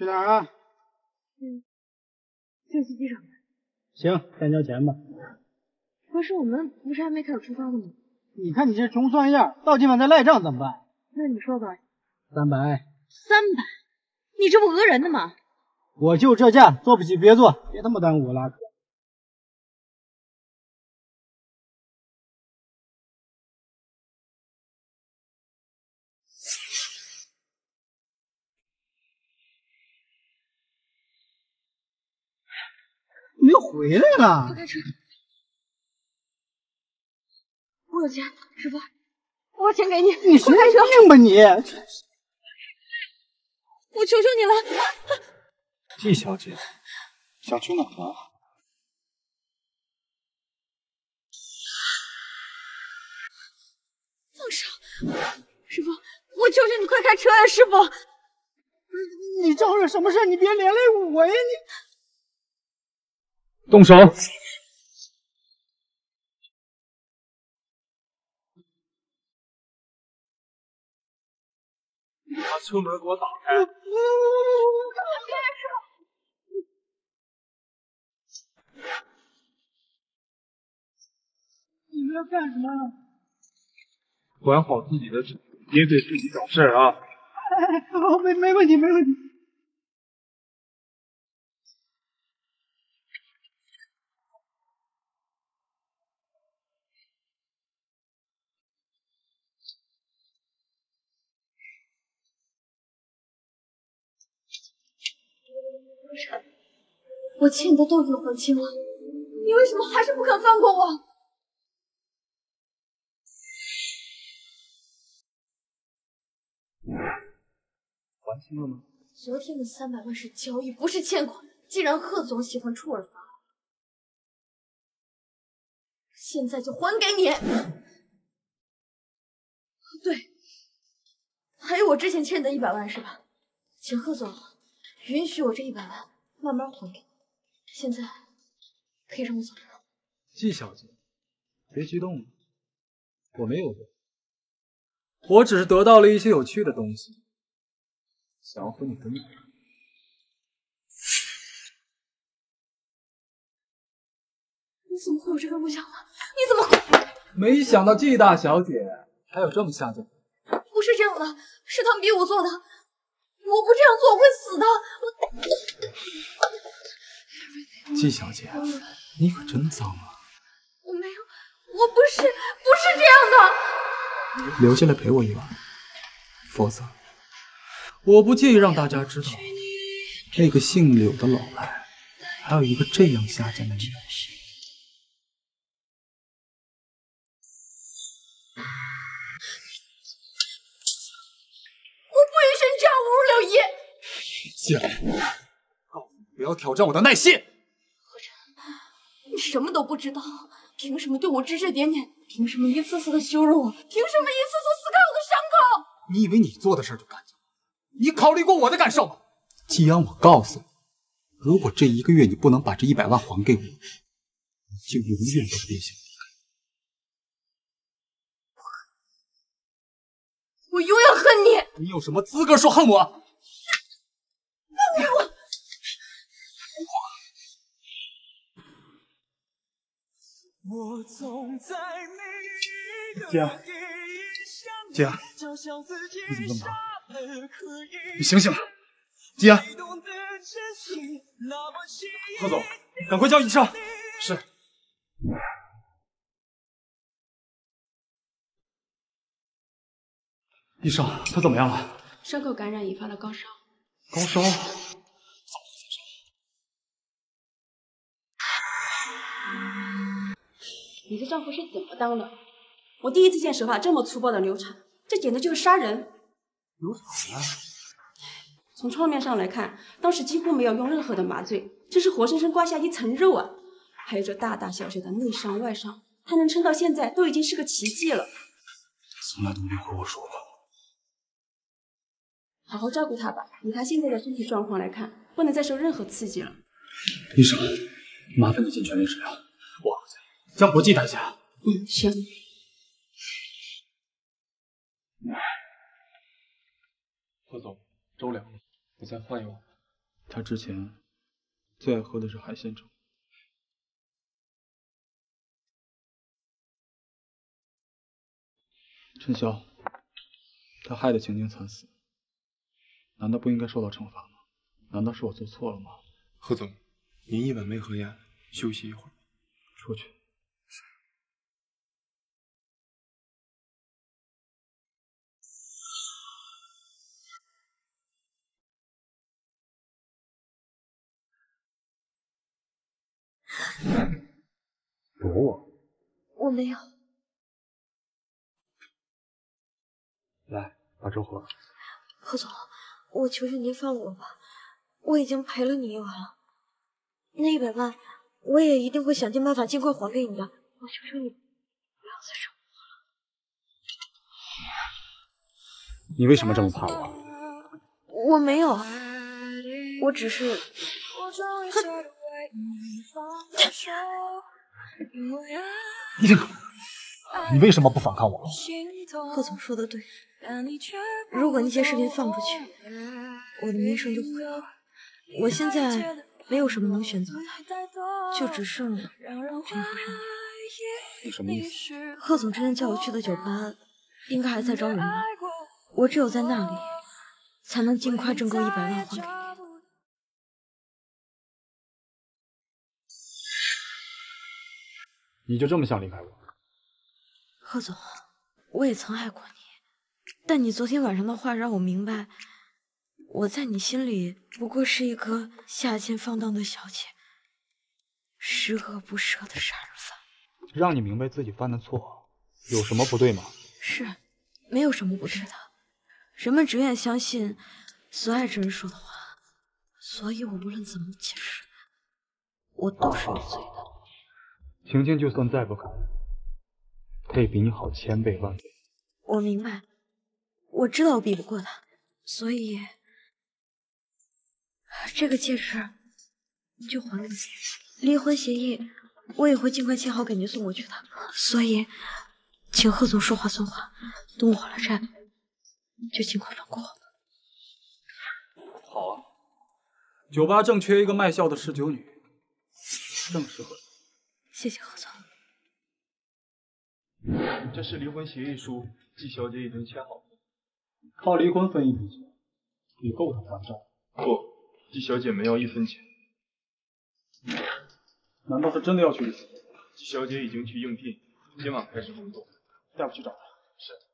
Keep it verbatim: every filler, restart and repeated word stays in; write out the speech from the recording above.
去哪儿啊？ 嗯，去洗机场。 行，先交钱吧。 可是我们不是还没开始出发的吗？ 你看你这穷酸样，到今晚再赖账怎么办？ 那你说吧。 三百。 三百？你这不讹人的吗？ 我就这价，坐不起别坐，别他妈耽误我拉客。你又回来了？ 快开车！我有钱，师傅，我把钱给你。 你神经病吧你！ 我求求你了。 季小姐，想去哪儿？ 放手！师傅，我求求你快开车呀！师傅， 你招惹什么事？你别连累我呀！你动手！把车门给我打开！ 你们要干什么？ 管好自己的嘴，别对自己找事儿啊！ 哎，好，没没问题，没问题。 我欠你的都已经还清了，你为什么还是不肯放过我？ 还清了吗？ 昨天的三百万是交易，不是欠款。既然贺总喜欢出尔反尔，现在就还给你。对，还有我之前欠你的一百万是吧？请贺总允许我这一百万慢慢还给你。现在可以让我走了。 季小姐，别激动了，我没有错，我只是得到了一些有趣的东西，想要和你分享。 你怎么会有这个录像呢？你怎么会？ 没想到季大小姐还有这么下贱。 不是这样的，是他们逼我做的。我不这样做我会死的。 季小姐，你可真脏啊！ 我没有，我不是，不是这样的。 留下来陪我一晚，否则我不介意让大家知道，那个姓柳的老赖还有一个这样下贱的女人。 我不允许你这样侮辱柳姨。 进来，告诉你不要挑战我的耐心。 何晨，你什么都不知道，凭什么对我指指点点？凭什么一次次的羞辱我？凭什么一次次撕开我的伤口？ 你以为你做的事就干净？你考虑过我的感受吗？既然我告诉你，如果这一个月你不能把这一百万还给我，你就永远都别想离开。 我永远恨你！ 你有什么资格说恨我？ 恨我！ 姐，姐，你怎么这么疼？你醒醒！姐，贺总，赶快叫医生。是。医生，他怎么样了？ 伤口感染引发了高烧。 高烧？ 你的丈夫是怎么当的？我第一次见手法这么粗暴的流产，这简直就是杀人！ 流产了？ 从创面上来看，当时几乎没有用任何的麻醉，这是活生生刮下一层肉啊！还有这大大小小的内伤外伤，他能撑到现在都已经是个奇迹了。 从来都没和我说过。 好好照顾他吧，以他现在的身体状况来看，不能再受任何刺激了。 医生，麻烦你尽全力治疗，我将国际带下。 嗯，行。 贺总，粥凉了，我再换一碗。 他之前最爱喝的是海鲜粥。陈潇，他害得晴晴惨死，难道不应该受到惩罚吗？难道是我做错了吗？ 贺总，您一碗没喝咽，休息一会儿。 出去。躲我？ 我没有。 来，把粥喝了。 贺总，我求求您放我吧，我已经赔了你一碗了，那一百万我也一定会想尽办法尽快还给你的。我求求你，不要再伤我了。 你为什么这么怕我？ 我没有，我只是…… 你这个，你为什么不反抗我？ 贺总说的对，如果那些事情放出去，我的名声就毁了。我现在没有什么能选择的，就只剩陈福山。 你什么意思？ 贺总之前叫我去的酒吧，应该还在招人吧？我只有在那里，才能尽快挣够一百万还给你。 你就这么想离开我？ 贺总，我也曾爱过你，但你昨天晚上的话让我明白，我在你心里不过是一个下贱放荡的小姐，十恶不赦的杀人犯。 让你明白自己犯的错有什么不对吗？ 是，没有什么不对的。人们只愿相信所爱之人说的话，所以我无论怎么解释，我都是有罪的。 晴晴就算再不肯，她也比你好千倍万倍。 我明白，我知道我比不过他，所以这个戒指你就还给你。离婚协议我也会尽快签好给您送过去的，所以请贺总说话算话，等我还了债就尽快放过我吧。 好啊，酒吧正缺一个卖笑的侍酒女，正适合你。 谢谢贺总。 这是离婚协议书，季小姐已经签好了。靠离婚分一笔钱，也够她还债。 不，季小姐没要一分钱。 难道是真的要去离婚？ 季小姐已经去应聘，今晚开始工作。 带我去找她。 是。